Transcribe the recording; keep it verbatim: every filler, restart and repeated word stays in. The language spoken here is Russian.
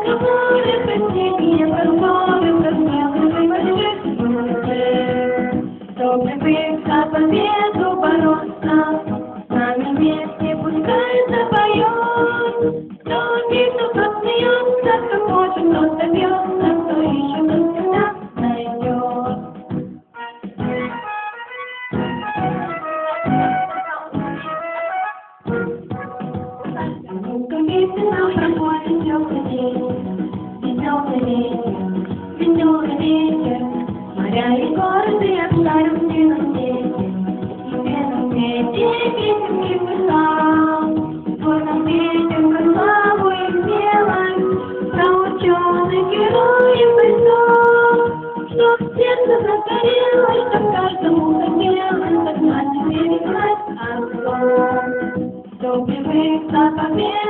разговоры, последние подковы, как мелких больших мужей. Кто привык за победу бороться, с нами вместе пускай запоет. Кто убит, кто смеется, кто хочет, кто добьется, кто ищет, тот всегда найдет. Весело проходит теплый день, веселый ветер, веселый ветер, моря и города оставим в белом свете, и в белом свете песенки писал, в черном ветер, как славу их белой, про ученых героев бойцов, чтоб сердце загорелось, чтоб каждому хотелось догнать и перегнать огонь. Кто привык за победу